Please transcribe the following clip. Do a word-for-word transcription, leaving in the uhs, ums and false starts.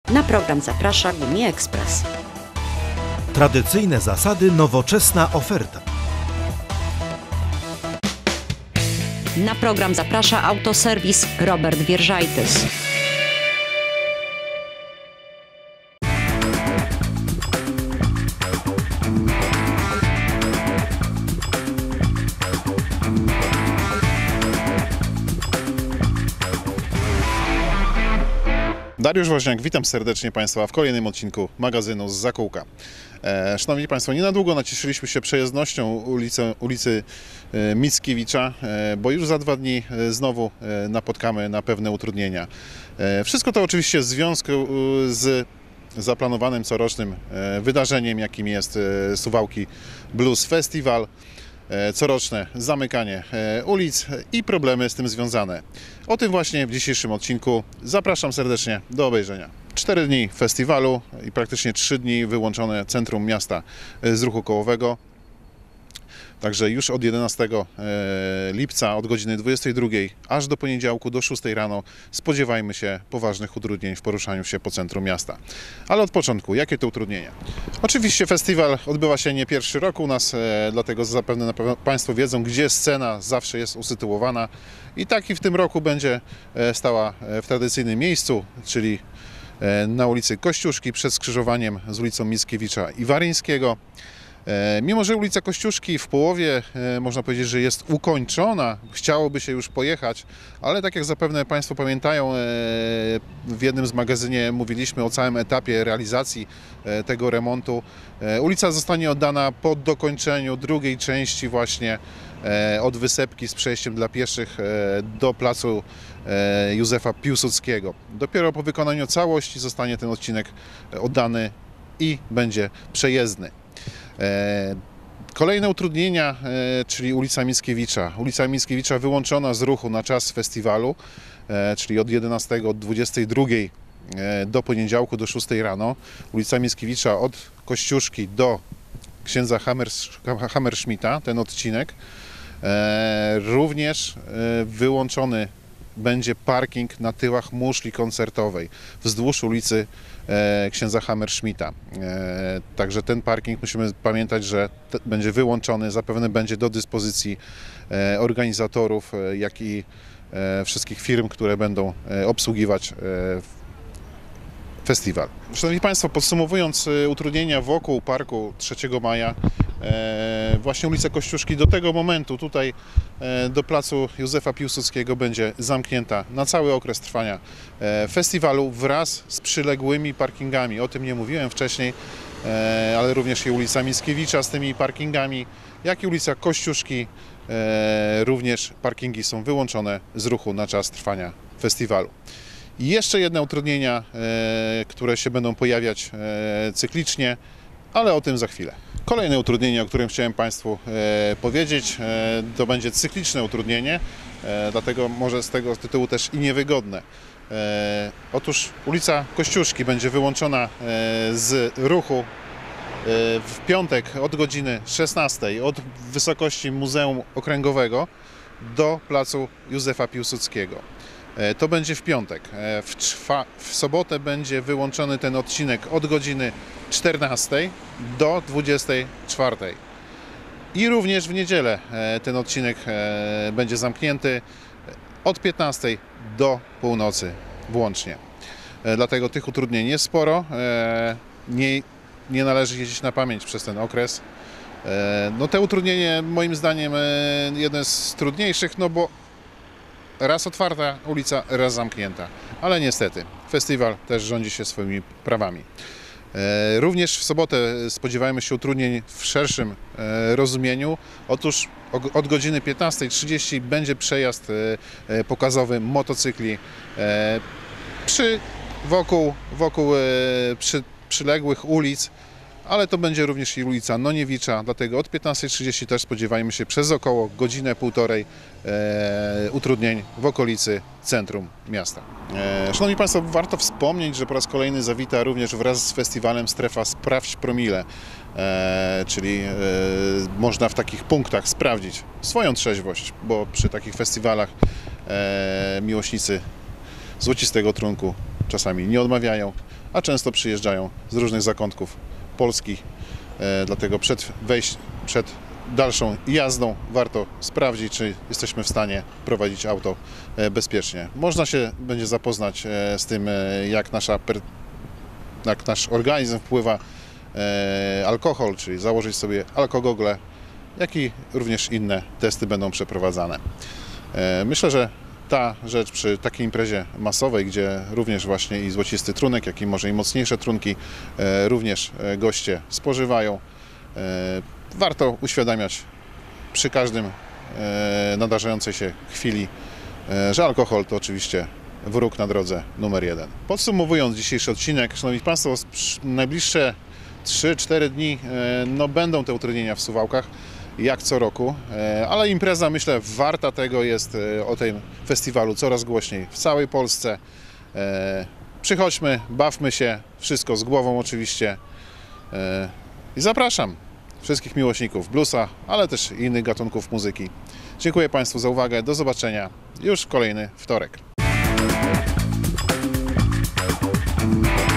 Na program zaprasza Gumi Ekspres. Tradycyjne zasady, nowoczesna oferta. Na program zaprasza autoserwis Robert Wierzajtys. Dariusz Woźniak, witam serdecznie Państwa w kolejnym odcinku magazynu z Zakółka. E, Szanowni Państwo, nie na długo nacieszyliśmy się przejezdnością ulicy, ulicy e, Mickiewicza, e, bo już za dwa dni e, znowu e, napotkamy na pewne utrudnienia. E, wszystko to oczywiście w związku e, z zaplanowanym corocznym e, wydarzeniem, jakim jest e, Suwałki Blues Festival. Coroczne zamykanie ulic i problemy z tym związane. O tym właśnie w dzisiejszym odcinku. Zapraszam serdecznie do obejrzenia. Cztery dni festiwalu i praktycznie trzy dni wyłączone centrum miasta z ruchu kołowego. Także już od jedenastego lipca, od godziny dwudziestej drugiej aż do poniedziałku do szóstej rano spodziewajmy się poważnych utrudnień w poruszaniu się po centrum miasta. Ale od początku, jakie to utrudnienia? Oczywiście festiwal odbywa się nie pierwszy rok u nas, dlatego zapewne na pewno Państwo wiedzą, gdzie scena zawsze jest usytuowana. I tak i w tym roku będzie stała w tradycyjnym miejscu, czyli na ulicy Kościuszki przed skrzyżowaniem z ulicą Mickiewicza i Waryńskiego. Mimo że ulica Kościuszki w połowie, można powiedzieć, że jest ukończona, chciałoby się już pojechać, ale tak jak zapewne Państwo pamiętają, w jednym z magazynie mówiliśmy o całym etapie realizacji tego remontu. Ulica zostanie oddana po dokończeniu drugiej części właśnie od Wysepki z przejściem dla pieszych do placu Józefa Piłsudskiego. Dopiero po wykonaniu całości zostanie ten odcinek oddany i będzie przejezdny. Kolejne utrudnienia, czyli ulica Mickiewicza. Ulica Mickiewicza wyłączona z ruchu na czas festiwalu, czyli od jedenastego, od dwudziestej drugiej do poniedziałku do szóstej rano. Ulica Mickiewicza od Kościuszki do księdza Hammerschmidta, ten odcinek. Również wyłączony będzie parking na tyłach muszli koncertowej wzdłuż ulicy e, księdza Hammerschmidta. E, także ten parking musimy pamiętać, że te, będzie wyłączony, zapewne będzie do dyspozycji e, organizatorów, e, jak i e, wszystkich firm, które będą e, obsługiwać e, festiwal. Szanowni Państwo, podsumowując utrudnienia wokół Parku trzeciego maja, e, właśnie ulica Kościuszki do tego momentu tutaj e, do placu Józefa Piłsudskiego będzie zamknięta na cały okres trwania e, festiwalu wraz z przyległymi parkingami. O tym nie mówiłem wcześniej, e, ale również i ulica Mickiewicza z tymi parkingami, jak i ulica Kościuszki. E, również parkingi są wyłączone z ruchu na czas trwania festiwalu. I jeszcze jedne utrudnienia, e, które się będą pojawiać e, cyklicznie, ale o tym za chwilę. Kolejne utrudnienie, o którym chciałem Państwu e, powiedzieć, e, to będzie cykliczne utrudnienie, e, dlatego może z tego tytułu też i niewygodne. E, otóż ulica Kościuszki będzie wyłączona e, z ruchu e, w piątek od godziny szesnastej od wysokości Muzeum Okręgowego do placu Józefa Piłsudskiego. To będzie w piątek. W, czwa, w sobotę będzie wyłączony ten odcinek od godziny czternastej do dwudziestej czwartej. I również w niedzielę ten odcinek będzie zamknięty od piętnastej do północy włącznie. Dlatego tych utrudnień jest sporo. Nie, nie należy jeździć na pamięć przez ten okres. No te utrudnienie moim zdaniem jedno z trudniejszych, no bo raz otwarta ulica, raz zamknięta. Ale niestety, festiwal też rządzi się swoimi prawami. Również w sobotę spodziewajmy się utrudnień w szerszym rozumieniu. Otóż od godziny piętnastej trzydzieści będzie przejazd pokazowy motocykli przy, wokół, wokół przy, przyległych ulic, ale to będzie również i ulica Noniewicza, dlatego od piętnastej trzydzieści też spodziewajmy się przez około godzinę, półtorej e, utrudnień w okolicy centrum miasta. E, Szanowni Państwo, warto wspomnieć, że po raz kolejny zawita również wraz z festiwalem strefa Sprawdź Promile, e, czyli e, można w takich punktach sprawdzić swoją trzeźwość, bo przy takich festiwalach e, miłośnicy złocistego trunku czasami nie odmawiają. a często przyjeżdżają z różnych zakątków Polski. E, dlatego przed wejść, przed dalszą jazdą warto sprawdzić, czy jesteśmy w stanie prowadzić auto e, bezpiecznie. Można się będzie zapoznać e, z tym, e, jak, nasza per, jak nasz organizm wpływa e, alkohol, czyli założyć sobie alkogogle, jak i również inne testy będą przeprowadzane. E, myślę, że ta rzecz przy takiej imprezie masowej, gdzie również właśnie i złocisty trunek, jak i może i mocniejsze trunki e, również e, goście spożywają, e, warto uświadamiać przy każdym e, nadarzającej się chwili, e, że alkohol to oczywiście wróg na drodze numer jeden. Podsumowując dzisiejszy odcinek, Szanowni Państwo, najbliższe trzy cztery dni e, no, będą te utrudnienia w Suwałkach, jak co roku, ale impreza, myślę, warta tego jest o tym festiwalu coraz głośniej w całej Polsce. Przychodźmy, bawmy się, wszystko z głową oczywiście i zapraszam wszystkich miłośników bluesa, ale też innych gatunków muzyki. Dziękuję Państwu za uwagę, do zobaczenia już w kolejny wtorek.